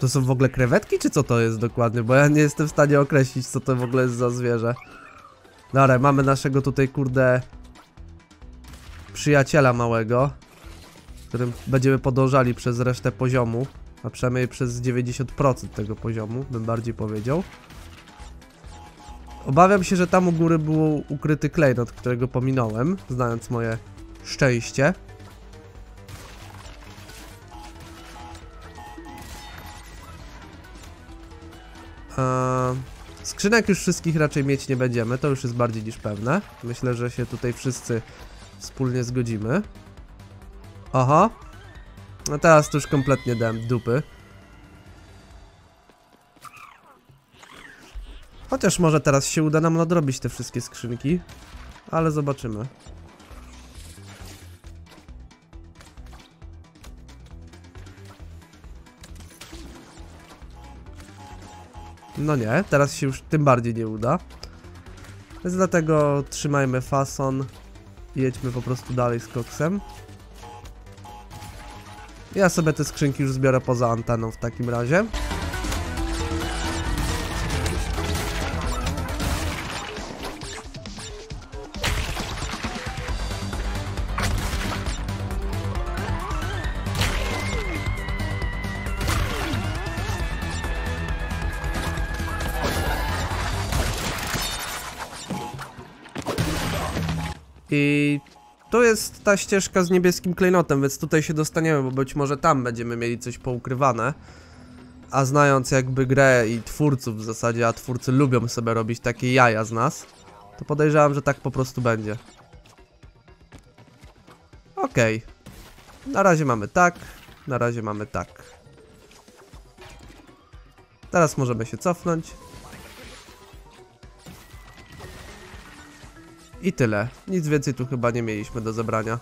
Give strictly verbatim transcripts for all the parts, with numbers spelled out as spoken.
To są w ogóle krewetki, czy co to jest dokładnie? Bo ja nie jestem w stanie określić, co to w ogóle jest za zwierzę. Dobra, mamy naszego tutaj, kurde, przyjaciela małego, którym będziemy podążali przez resztę poziomu, a przynajmniej przez dziewięćdziesiąt procent tego poziomu, bym bardziej powiedział. Obawiam się, że tam u góry był ukryty klejnot, którego pominąłem, znając moje szczęście. Eee, skrzynek już wszystkich raczej mieć nie będziemy, to już jest bardziej niż pewne. Myślę, że się tutaj wszyscy wspólnie zgodzimy. Aha. No teraz to już kompletnie dałem dupy. Chociaż może teraz się uda nam nadrobić te wszystkie skrzynki. Ale zobaczymy. No nie, teraz się już tym bardziej nie uda. Więc dlatego trzymajmy fason i jedźmy po prostu dalej z koksem. Ja sobie te skrzynki już zbiorę poza anteną w takim razie. I tu jest ta ścieżka z niebieskim klejnotem, więc tutaj się dostaniemy, bo być może tam będziemy mieli coś poukrywane. A znając jakby grę i twórców w zasadzie, a twórcy lubią sobie robić takie jaja z nas, to podejrzewam, że tak po prostu będzie. Okej. Okay. Na razie mamy tak, na razie mamy tak. Teraz możemy się cofnąć. I tyle. Nic więcej tu chyba nie mieliśmy do zebrania.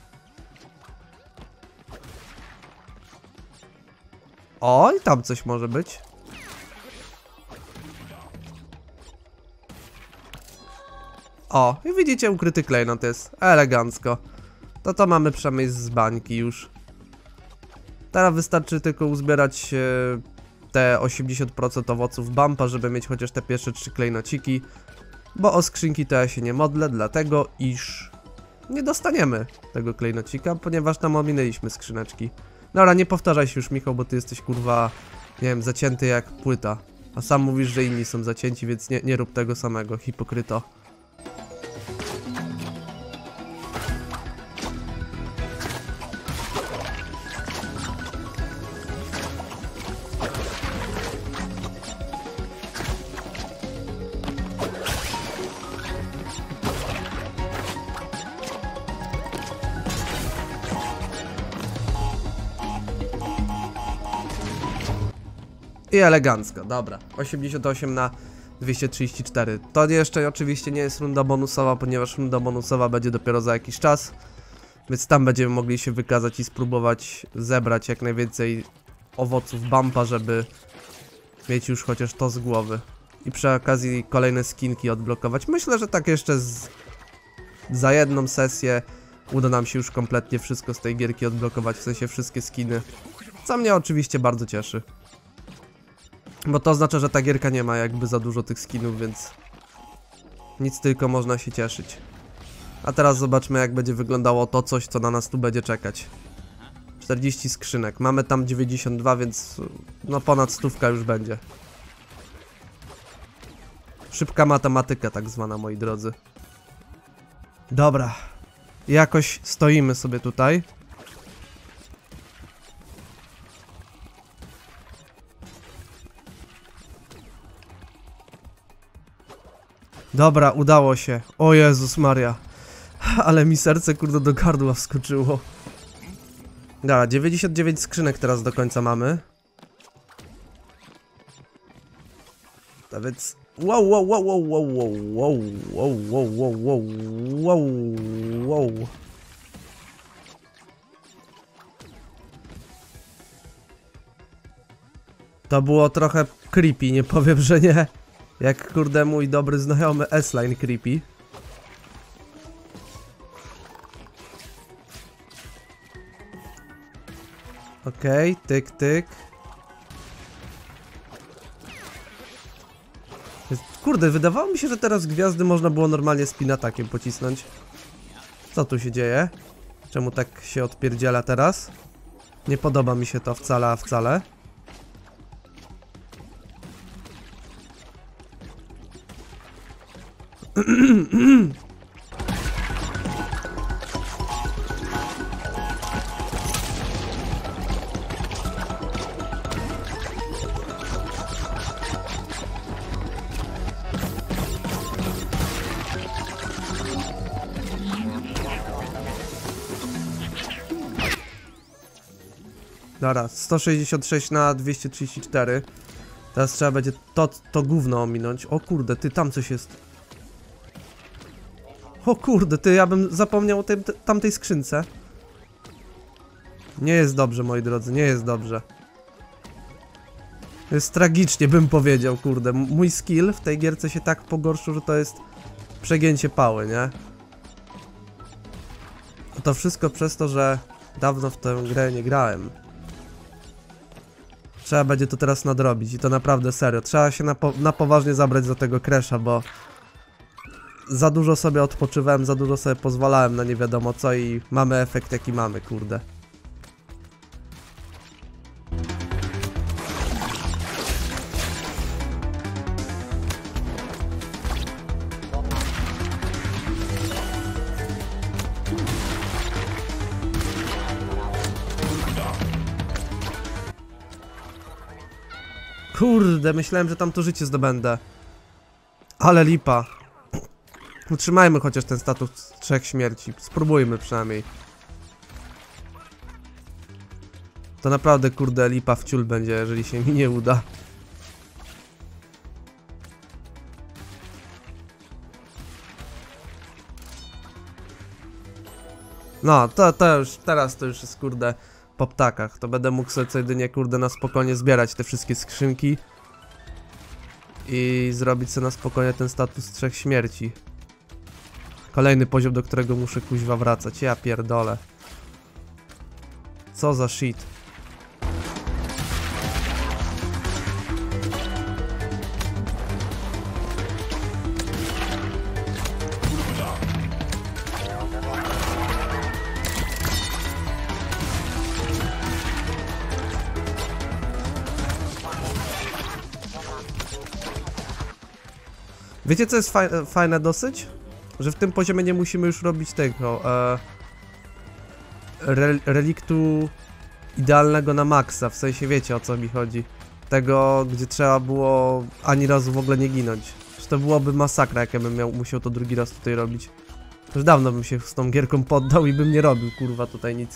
O, i tam coś może być. O, i widzicie, ukryty klejnot jest. Elegancko. To to mamy przynajmniej z bańki już. Teraz wystarczy tylko uzbierać e, te osiemdziesiąt procent owoców bumpa, żeby mieć chociaż te pierwsze trzy klejnociki. Bo o skrzynki to ja się nie modlę, dlatego iż nie dostaniemy tego klejnocika, ponieważ tam ominęliśmy skrzyneczki. Dobra, nie powtarzaj się już, Michał, bo ty jesteś, kurwa, nie wiem, zacięty jak płyta. A sam mówisz, że inni są zacięci, więc nie, nie rób tego samego, hipokryto. I elegancko, dobra. osiemdziesiąt osiem na dwieście trzydzieści cztery. To jeszcze oczywiście nie jest runda bonusowa, ponieważ runda bonusowa będzie dopiero za jakiś czas. Więc tam będziemy mogli się wykazać i spróbować zebrać jak najwięcej owoców bumpa, żeby mieć już chociaż to z głowy. I przy okazji kolejne skinki odblokować. Myślę, że tak jeszcze z... za jedną sesję uda nam się już kompletnie wszystko z tej gierki odblokować, w sensie wszystkie skiny. Co mnie oczywiście bardzo cieszy. Bo to oznacza, że ta gierka nie ma jakby za dużo tych skinów, więc nic, tylko można się cieszyć. A teraz zobaczmy, jak będzie wyglądało to coś, co na nas tu będzie czekać. czterdzieści skrzynek, mamy tam dziewięćdziesiąt dwa, więc no ponad stówka już będzie. Szybka matematyka tak zwana, moi drodzy. Dobra, jakoś stoimy sobie tutaj. Dobra, udało się. O Jezus Maria. Ale mi serce, kurde, do gardła wskoczyło. Dobra, dziewięćdziesiąt dziewięć skrzynek teraz do końca mamy. A więc... Wow, wow, wow, wow, wow, wow, wow, wow, wow, wow, wow, wow. To było trochę creepy, nie powiem, że nie. Jak, kurde, mój dobry znajomy S-Line creepy. Okej, okay, tyk, tyk. Kurde, wydawało mi się, że teraz gwiazdy można było normalnie spin-atakiem pocisnąć. Co tu się dzieje? Czemu tak się odpierdziela teraz? Nie podoba mi się to wcale, a wcale. Dobra, sto sześćdziesiąt sześć na dwieście trzydzieści cztery. Teraz trzeba będzie to, to gówno ominąć. O kurde, ty, tam coś jest. O kurde, ty, ja bym zapomniał o tej, tamtej skrzynce. Nie jest dobrze, moi drodzy, nie jest dobrze. Jest tragicznie, bym powiedział, kurde. Mój skill w tej gierce się tak pogorszył, że to jest przegięcie pały, nie? A to wszystko przez to, że dawno w tę grę nie grałem. Trzeba będzie to teraz nadrobić i to naprawdę serio. Trzeba się na, po na poważnie zabrać za tego Crasha, bo za dużo sobie odpoczywałem, za dużo sobie pozwalałem na nie wiadomo co i mamy efekt jaki mamy, kurde. Kurde, myślałem, że tam to życie zdobędę. Ale lipa. Utrzymajmy chociaż ten status trzech śmierci. Spróbujmy przynajmniej. To naprawdę, kurde, lipa w ciul będzie, jeżeli się mi nie uda. No, to, to już, teraz to już jest, kurde, po ptakach. To będę mógł sobie co jedynie, kurde, na spokojnie zbierać te wszystkie skrzynki. I zrobić sobie na spokojnie ten status trzech śmierci. Kolejny poziom, do którego muszę kuźwa wracać. Ja pierdolę. Co za shit. Wiecie co jest faj fajne dosyć? Że w tym poziomie nie musimy już robić tego e, re reliktu idealnego na maksa, w sensie wiecie o co mi chodzi. Tego, gdzie trzeba było ani razu w ogóle nie ginąć. Że to byłoby masakra, jak ja bym miał, musiał to drugi raz tutaj robić. Już dawno bym się z tą gierką poddał i bym nie robił, kurwa, tutaj nic.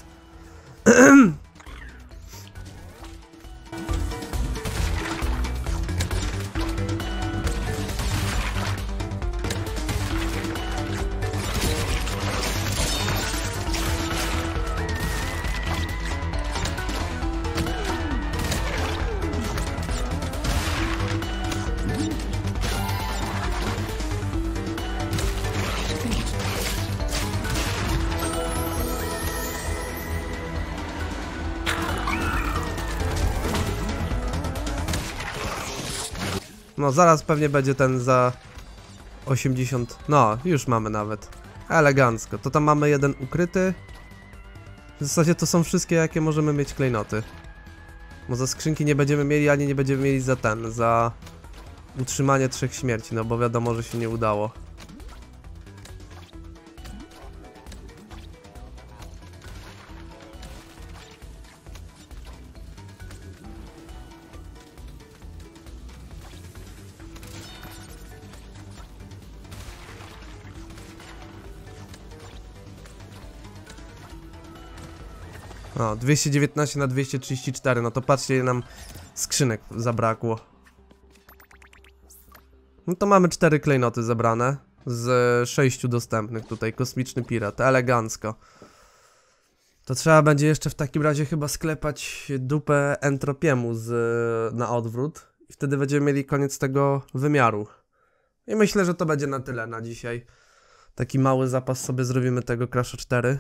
No, zaraz pewnie będzie ten za osiemdziesiąt. No, już mamy nawet. Elegancko. To tam mamy jeden ukryty. W zasadzie to są wszystkie, jakie możemy mieć klejnoty. Bo za skrzynki nie będziemy mieli, ani nie będziemy mieli za ten, za utrzymanie trzech śmierci, no bo wiadomo, że się nie udało. No, dwieście dziewiętnaście na dwieście trzydzieści cztery, no to patrzcie, ile nam skrzynek zabrakło. No to mamy cztery klejnoty zebrane z sześciu dostępnych tutaj, kosmiczny pirat, elegancko. To trzeba będzie jeszcze w takim razie chyba sklepać dupę entropiemu z, na odwrót i wtedy będziemy mieli koniec tego wymiaru. I myślę, że to będzie na tyle na dzisiaj. Taki mały zapas sobie zrobimy tego Crasha cztery.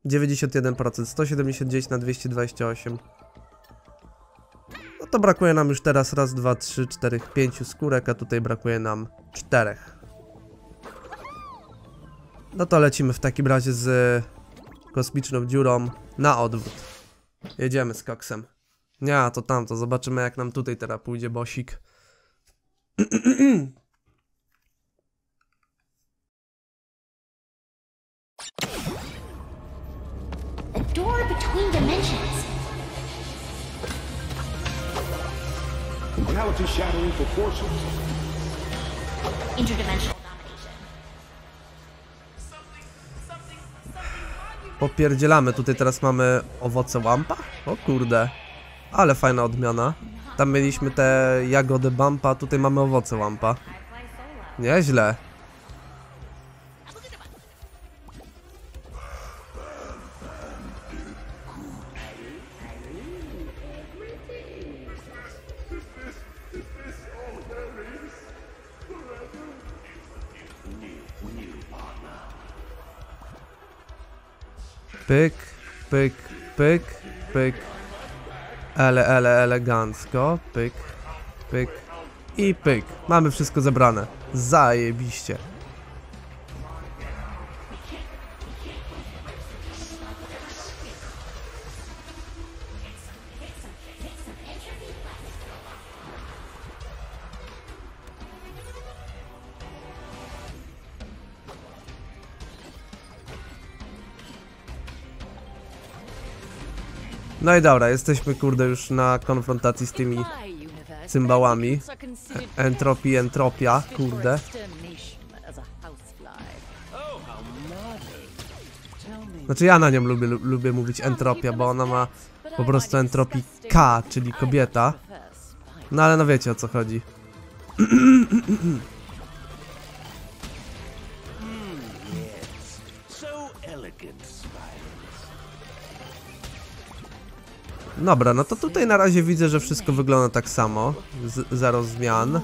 dziewięćdziesiąt jeden procent, sto siedemdziesiąt dziewięć na dwieście dwadzieścia osiem. No to brakuje nam już teraz raz, dwa, trzy, cztery, pięciu skórek, a tutaj brakuje nam czterech. No to lecimy w takim razie z kosmiczną dziurą na odwrót. Jedziemy z koksem. Nie, to tamto, zobaczymy jak nam tutaj teraz pójdzie bosik. A door between dimensions. Reality shattering proportions. Interdimensional domination. Popierdzielamy, tutaj teraz mamy owoce łampa. O kurde, ale fajna odmiana. Tam mieliśmy te jagody bumpa, tutaj mamy owoce łampa. Nieźle. Pyk, pyk, pyk, pyk. Ele, ele, elegancko. Pyk, pyk i pyk. Mamy wszystko zebrane. Zajebiście. No i dobra, jesteśmy kurde już na konfrontacji z tymi cymbałami. E entropii, entropia, kurde. Znaczy ja na nią lubię, lubię mówić entropia, bo ona ma po prostu entropii K, czyli kobieta. No ale no wiecie o co chodzi. Dobra, no to tutaj na razie widzę, że wszystko wygląda tak samo. Z zero zmian.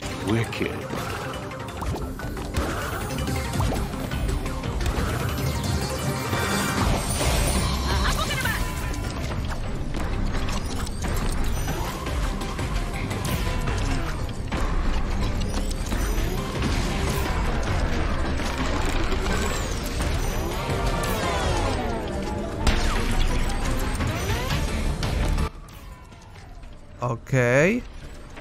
Okej. Okay.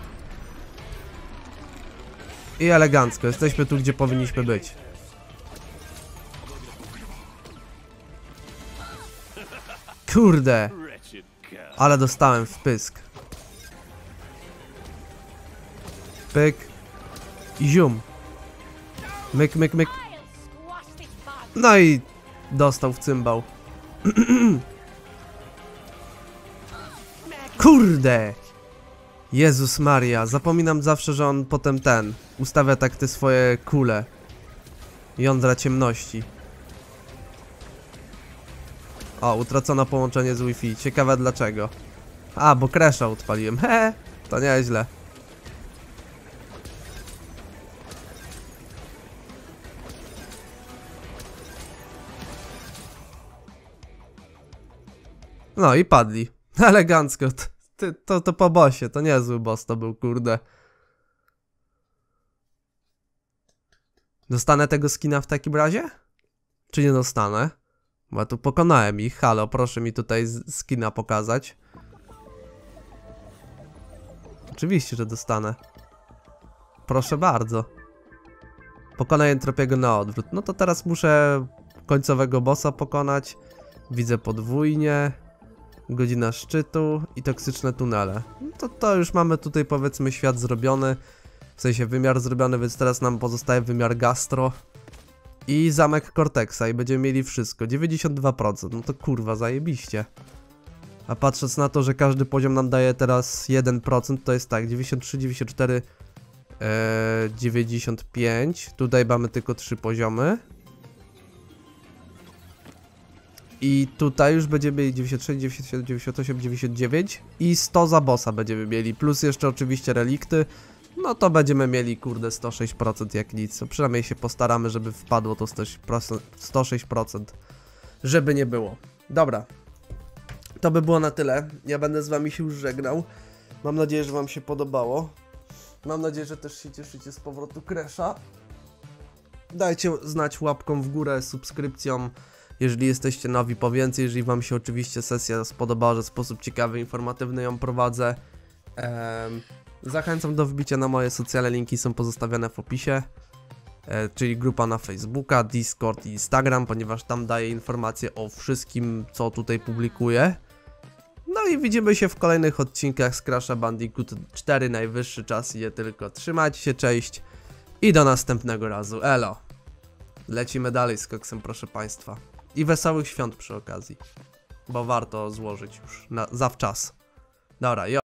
I elegancko. Jesteśmy tu, gdzie powinniśmy być. Kurde. Ale dostałem w pysk. Pyk. I zium. Myk, myk, myk. No i dostał w cymbał. Kurde. Jezus Maria, zapominam zawsze, że on potem ten ustawia tak te swoje kule. Jądra ciemności. O, utracono połączenie z Wi-Fi. Ciekawe dlaczego. A, bo crasha odpaliłem. He, to nieźle. No i padli. Elegancko. To, to, to po bossie, to niezły boss to był, kurde. Dostanę tego skina w takim razie? Czy nie dostanę? Bo ja tu pokonałem ich. Halo, proszę mi tutaj skina pokazać. Oczywiście, że dostanę. Proszę bardzo. Pokonaj entropiego na odwrót. No to teraz muszę końcowego bossa pokonać. Widzę podwójnie. Godzina szczytu i toksyczne tunele. No to, to już mamy tutaj powiedzmy świat zrobiony. W sensie wymiar zrobiony, więc teraz nam pozostaje wymiar gastro. I zamek Cortexa i będziemy mieli wszystko. dziewięćdziesiąt dwa procent, no to kurwa zajebiście. A patrząc na to, że każdy poziom nam daje teraz jeden procent, to jest tak, dziewięćdziesiąt trzy, dziewięćdziesiąt cztery, e, dziewięćdziesiąt pięć. Tutaj mamy tylko trzy poziomy. I tutaj już będziemy mieli dziewięćdziesiąt sześć, dziewięćdziesiąt siedem, dziewięćdziesiąt osiem, dziewięćdziesiąt dziewięć i sto za bossa będziemy mieli, plus jeszcze oczywiście relikty. No to będziemy mieli kurde sto sześć procent jak nic, no, przynajmniej się postaramy, żeby wpadło to sto sześć procent. żeby nie było. Dobra, to by było na tyle. Ja będę z wami się już żegnał. Mam nadzieję, że wam się podobało. Mam nadzieję, że też się cieszycie z powrotu Crash'a. Dajcie znać łapką w górę, subskrypcją, jeżeli jesteście nowi po więcej, jeżeli wam się oczywiście sesja spodobała, że w sposób ciekawy, informatywny ją prowadzę. Ehm, zachęcam do wbicia na moje socjale, linki są pozostawione w opisie. E, czyli grupa na Facebooka, Discord i Instagram, ponieważ tam daję informacje o wszystkim, co tutaj publikuję. No i widzimy się w kolejnych odcinkach z Crash'a Bandicoot cztery, najwyższy czas je tylko. Trzymajcie się, cześć i do następnego razu, elo. Lecimy dalej z koksem, proszę państwa. I wesołych świąt przy okazji, bo warto złożyć już na, zawczas. Dobra, jo.